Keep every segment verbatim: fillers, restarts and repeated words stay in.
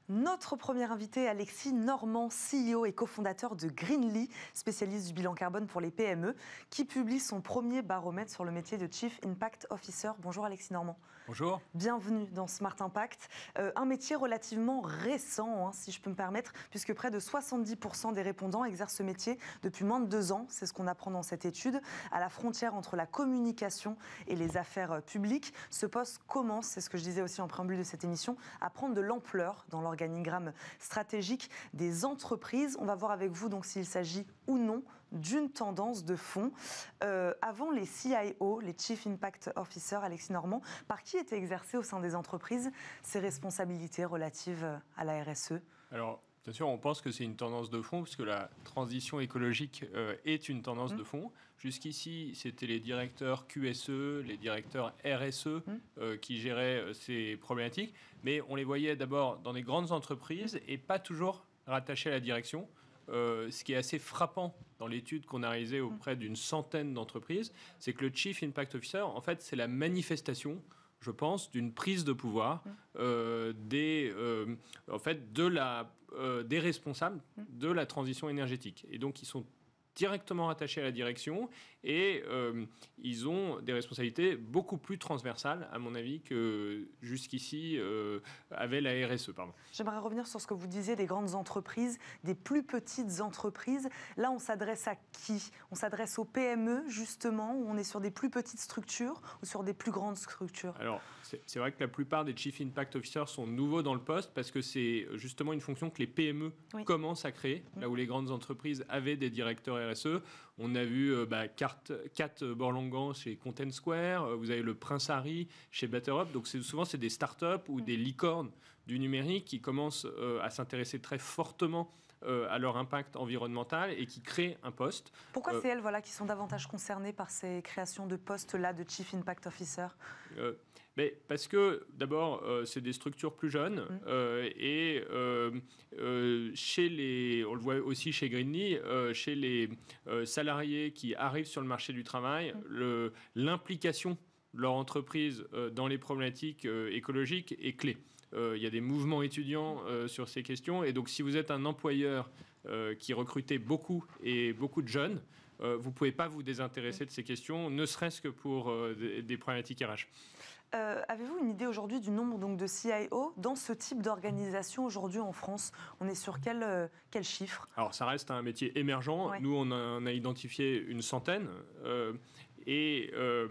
Notre premier invité, Alexis Normand, C E O et cofondateur de Greenly, spécialiste du bilan carbone pour les P M E, qui publie son premier baromètre sur le métier de Chief Impact Officer. Bonjour Alexis Normand. Bonjour. Bienvenue dans Smart Impact. Euh, un métier relativement récent, hein, si je peux me permettre, puisque près de soixante-dix pour cent des répondants exercent ce métier depuis moins de deux ans. C'est ce qu'on apprend dans cette étude. À la frontière entre la communication et les affaires publiques, ce poste commence, c'est ce que je disais aussi en préambule de cette émission, à prendre de l'ampleur dans l'organigramme stratégique des entreprises. On va voir avec vous donc s'il s'agit ou non d'une tendance de fond. Euh, avant les C I O, les Chief Impact Officer, Alexis Normand, par qui étaient exercées au sein des entreprises ces responsabilités relatives à la R S E? Alors, bien sûr, on pense que c'est une tendance de fond, puisque la transition écologique euh, est une tendance mmh. de fond. Jusqu'ici, c'était les directeurs Q S E, les directeurs R S E mmh. euh, qui géraient euh, ces problématiques. Mais on les voyait d'abord dans des grandes entreprises et pas toujours rattachés à la direction. Euh, ce qui est assez frappant dans l'étude qu'on a réalisée auprès d'une centaine d'entreprises, c'est que le Chief Impact Officer, en fait, c'est la manifestation, je pense, d'une prise de pouvoir euh, des, euh, en fait, de la, euh, des responsables de la transition énergétique. Et donc, ils sont directement rattachés à la direction et euh, ils ont des responsabilités beaucoup plus transversales, à mon avis, que jusqu'ici euh, avait la R S E. Pardon. J'aimerais revenir sur ce que vous disiez des grandes entreprises, des plus petites entreprises. Là, on s'adresse à qui? On s'adresse aux P M E, justement, où on est sur des plus petites structures ou sur des plus grandes structures? Alors, c'est, c'est vrai que la plupart des Chief Impact Officers sont nouveaux dans le poste parce que c'est justement une fonction que les P M E oui. commencent à créer, oui. là où les grandes entreprises avaient des directeurs R S E. On a vu euh, bah, Kat Borlangan chez Content Square, euh, vous avez le Prince Harry chez BetterUp. Donc c'est, souvent, c'est des startups ou des licornes du numérique qui commencent euh, à s'intéresser très fortement euh, à leur impact environnemental et qui créent un poste. Pourquoi euh, c'est elles voilà, qui sont davantage concernées par ces créations de postes-là de Chief Impact Officer? euh, mais Parce que, d'abord, euh, c'est des structures plus jeunes mmh. euh, et euh, euh, chez les, on le voit aussi chez Greenly, euh, chez les euh, salariés qui arrivent sur le marché du travail, mmh. le, l'implication de leur entreprise euh, dans les problématiques euh, écologiques est clé. Euh, il y a des mouvements étudiants euh, sur ces questions et donc si vous êtes un employeur euh, qui recrutez beaucoup et beaucoup de jeunes, euh, vous ne pouvez pas vous désintéresser de ces questions, ne serait-ce que pour euh, des, des problématiques R H. Euh, avez-vous une idée aujourd'hui du nombre donc, de C I O dans ce type d'organisation aujourd'hui en France? On est sur quel, euh, quel chiffre? Alors ça reste un métier émergent. Ouais. Nous, on a, on a identifié une centaine. Euh, et, euh,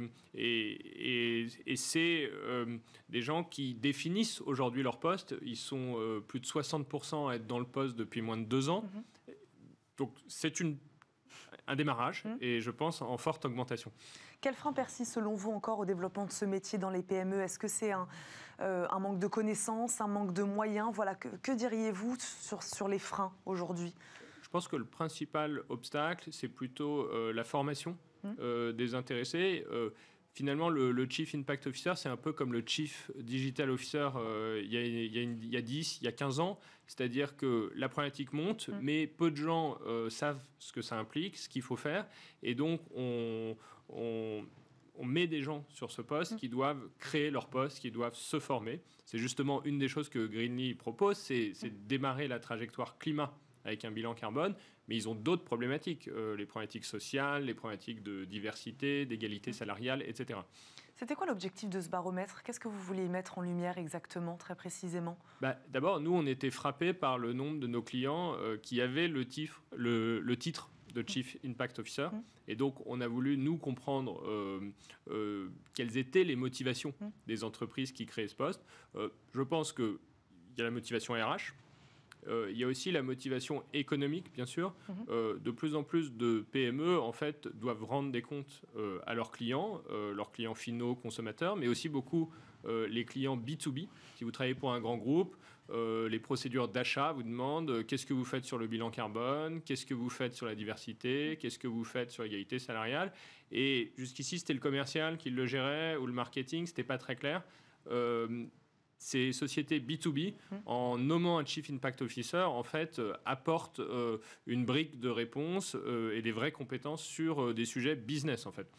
et, et, et c'est euh, des gens qui définissent aujourd'hui leur poste. Ils sont euh, plus de soixante pour cent à être dans le poste depuis moins de deux ans. Mm-hmm. Donc c'est une un démarrage mmh. et je pense en forte augmentation. Quel frein persiste selon vous encore au développement de ce métier dans les P M E? Est-ce que c'est un, euh, un manque de connaissances, un manque de moyens? Voilà, que, que diriez-vous sur, sur les freins aujourd'hui? Je pense que le principal obstacle, c'est plutôt euh, la formation mmh. euh, des intéressés. Euh, Finalement, le, le Chief Impact Officer, c'est un peu comme le Chief Digital Officer euh, il, y a, il, y a une, il y a dix, il y a quinze ans. C'est-à-dire que la problématique monte, mmh. mais peu de gens euh, savent ce que ça implique, ce qu'il faut faire. Et donc, on, on, on met des gens sur ce poste mmh. qui doivent créer leur poste, qui doivent se former. C'est justement une des choses que Greenly propose, c'est, c'est de démarrer la trajectoire climat avec un bilan carbone, mais ils ont d'autres problématiques, euh, les problématiques sociales, les problématiques de diversité, d'égalité salariale, et cetera. C'était quoi l'objectif de ce baromètre? Qu'est-ce que vous vouliez mettre en lumière exactement, très précisément? bah, D'abord, nous, on était frappés par le nombre de nos clients euh, qui avaient le titre, le, le titre de Chief Impact Officer. Mmh. Et donc, on a voulu, nous, comprendre euh, euh, quelles étaient les motivations mmh. des entreprises qui créaient ce poste. Euh, je pense qu'il y a la motivation R H. Euh, il y a aussi la motivation économique, bien sûr. Mmh. Euh, de plus en plus de P M E, en fait, doivent rendre des comptes euh, à leurs clients, euh, leurs clients finaux, consommateurs, mais aussi beaucoup euh, les clients B deux B. Si vous travaillez pour un grand groupe, euh, les procédures d'achat vous demandent euh, qu'est-ce que vous faites sur le bilan carbone, qu'est-ce que vous faites sur la diversité, qu'est-ce que vous faiait sur l'égalité salariale. Et jusqu'ici, c'était le commercial qui le gérait ou le marketing, c'était pas très clair. Euh, Ces sociétés B deux B, mmh. en nommant un Chief Impact Officer, en fait, euh, apportent euh, une brique de réponse euh, et des vraies compétences sur euh, des sujets business, en fait.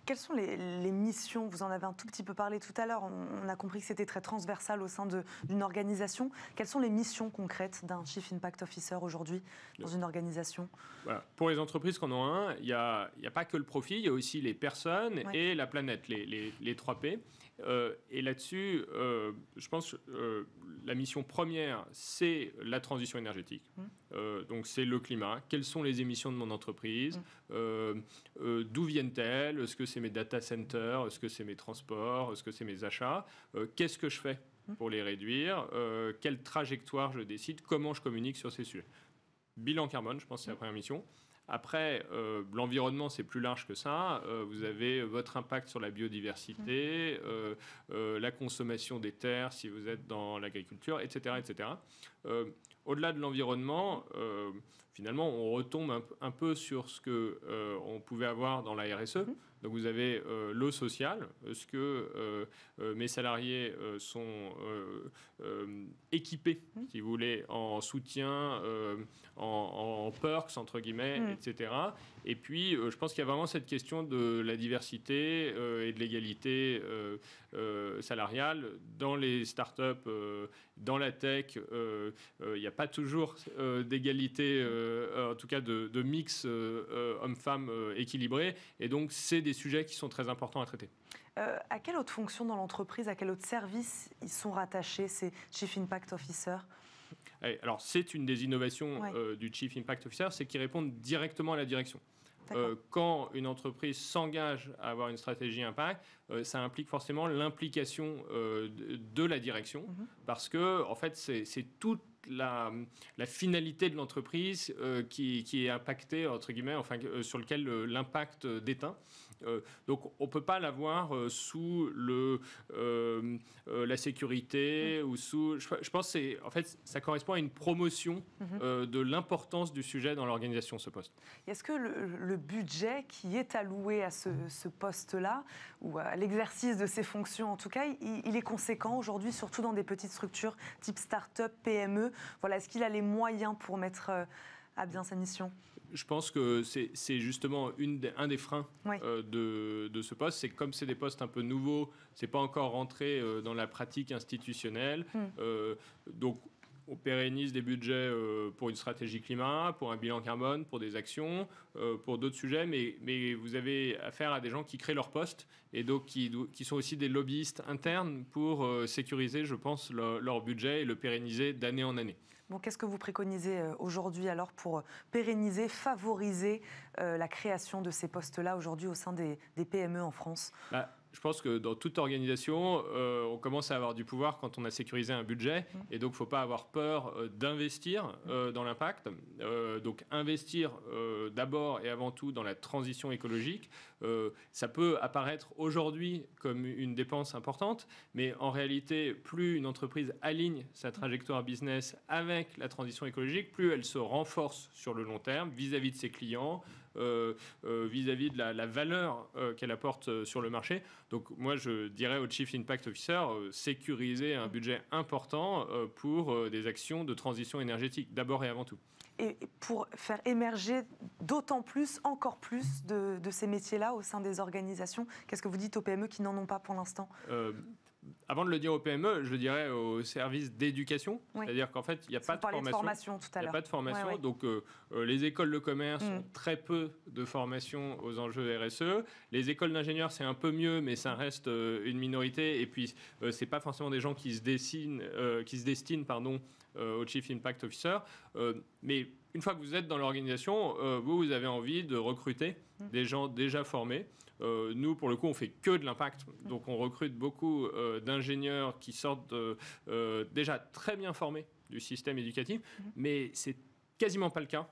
Quelles sont les, les missions? Vous en avez un tout petit peu parlé tout à l'heure. On, on a compris que c'était très transversal au sein d'une organisation. Quelles sont les missions concrètes d'un Chief Impact Officer aujourd'hui dans une organisation? Voilà. Pour les entreprises qu'on en a un, il n'y a, a pas que le profit, il y a aussi les personnes ouais. et la planète, les, les, les trois P. Euh, et là-dessus, euh, je pense que euh, la mission première, c'est la transition énergétique. Mmh. Euh, donc, c'est le climat. Quelles sont les émissions de mon entreprise? Mmh. euh, euh, D'où viennent-elles? Est-ce que c'est mes data centers? Est-ce que c'est mes transports? Est-ce que c'est mes achats? euh, Qu'est-ce que je fais pour les réduire? euh, Quelle trajectoire je décide? Comment je communique sur ces sujets? Bilan carbone, je pense que c'est la première mission. Après, euh, l'environnement, c'est plus large que ça. Euh, vous avez votre impact sur la biodiversité, euh, euh, la consommation des terres si vous êtes dans l'agriculture, et cetera, et cetera. Euh, au-delà de l'environnement, euh, finalement, on retombe un, un peu sur ce qu'on euh, pouvait avoir dans la R S E. Donc, vous avez euh, l'eau sociale. Est-ce que euh, euh, mes salariés euh, sont euh, euh, équipés, si vous voulez, en soutien, euh, en, en perks, entre guillemets, mmh. et cetera. Et puis, euh, je pense qu'il y a vraiment cette question de la diversité euh, et de l'égalité euh, euh, salariale. Dans les startups, euh, dans la tech, euh, euh, il n'y a pas toujours euh, d'égalité, euh, en tout cas de, de mix euh, homme-femme euh, équilibré. Et donc, c'est des sujets qui sont très importants à traiter. Euh, à quelle autre fonction dans l'entreprise, à quel autre service ils sont rattachés, ces Chief Impact Officer? Alors, c'est une des innovations ouais. euh, du Chief Impact Officer, c'est qu'ils répondent directement à la direction. Euh, quand une entreprise s'engage à avoir une stratégie impact, euh, ça implique forcément l'implication euh, de, de la direction, mmh. parce que en fait, c'est toute la, la finalité de l'entreprise euh, qui, qui est impactée, entre guillemets, enfin, euh, sur lequel euh, l'impact déteint. Euh, donc, on ne peut pas l'avoir euh, sous le, euh, euh, la sécurité mmh. ou sous... Je, je pense que en fait, ça correspond à une promotion mmh. euh, de l'importance du sujet dans l'organisation, ce poste. Est-ce que le, le budget qui est alloué à ce, ce poste-là, ou à l'exercice de ces fonctions en tout cas, il, il est conséquent aujourd'hui, surtout dans des petites structures type start-up, P M E? Voilà, est-ce qu'il a les moyens pour mettre euh, à bien sa mission? Je pense que c'est justement une des, un des freins oui. euh, de, de ce poste. C'est que comme c'est des postes un peu nouveaux, c'est pas encore rentré euh, dans la pratique institutionnelle. Mm. Euh, donc, on pérennise des budgets euh, pour une stratégie climat, pour un bilan carbone, pour des actions, euh, pour d'autres sujets. Mais, mais vous avez affaire à des gens qui créent leur poste et donc qui, qui sont aussi des lobbyistes internes pour euh, sécuriser, je pense, le, leur budget et le pérenniser d'année en année. Bon, qu'est-ce que vous préconisez aujourd'hui alors pour pérenniser, favoriser euh, la création de ces postes-là aujourd'hui au sein des, des P M E en France? bah, Je pense que dans toute organisation, euh, on commence à avoir du pouvoir quand on a sécurisé un budget. Mmh. Et donc, il ne faut pas avoir peur euh, d'investir euh, dans l'impact. Euh, donc, investir euh, d'abord et avant tout dans la transition écologique. Euh, ça peut apparaître aujourd'hui comme une dépense importante, mais en réalité, plus une entreprise aligne sa trajectoire business avec la transition écologique, plus elle se renforce sur le long terme vis-à-vis de ses clients, euh, euh, vis-à-vis de la, la valeur euh, qu'elle apporte euh, sur le marché. Donc moi, je dirais au Chief Impact Officer, euh, sécuriser un budget important euh, pour euh, des actions de transition énergétique, d'abord et avant tout. Et pour faire émerger d'autant plus, encore plus de, de ces métiers-là au sein des organisations, qu'est-ce que vous dites aux P M E qui n'en ont pas pour l'instant? euh, Avant de le dire aux P M E, je le dirais aux services d'éducation. Oui. C'est-à-dire qu'en fait, il n'y a pas de formation. de formation tout à l'heure. Il n'y a pas de formation. Ouais, ouais. Donc, euh, les écoles de commerce mmh. ont très peu de formation aux enjeux R S E. Les écoles d'ingénieurs, c'est un peu mieux, mais ça reste euh, une minorité. Et puis, euh, ce n'est pas forcément des gens qui se, dessinent, euh, qui se destinent pardon, euh, au Chief Impact Officer. Euh, mais une fois que vous êtes dans l'organisation, euh, vous, vous avez envie de recruter mmh. des gens déjà formés. Euh, nous, pour le coup, on fait que de l'impact. Donc, on recrute beaucoup euh, d'ingénieurs qui sortent euh, euh, déjà très bien formés du système éducatif, mmh. mais c'est quasiment pas le cas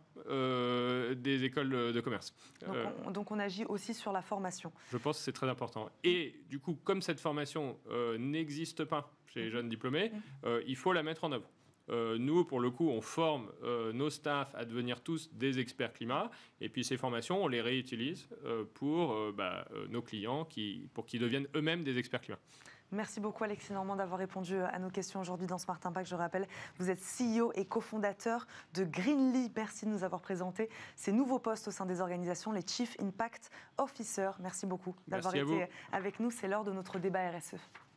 euh, des écoles de commerce. Donc, euh, on, donc, on agit aussi sur la formation. Je pense que c'est très important. Et du coup, comme cette formation euh, n'existe pas chez les jeunes diplômés, mmh. euh, il faut la mettre en œuvre. Euh, nous, pour le coup, on forme euh, nos staffs à devenir tous des experts climat. Et puis ces formations, on les réutilise euh, pour euh, bah, euh, nos clients qui, pour qu'ils deviennent eux-mêmes des experts climat. Merci beaucoup Alexis Normand d'avoir répondu à nos questions aujourd'hui dans Smart Impact. Je rappelle, vous êtes C E O et cofondateur de Greenly. Merci de nous avoir présenté ces nouveaux postes au sein des organisations, les Chief Impact Officers. Merci beaucoup d'avoir été avec nous. C'est l'heure de notre débat R S E.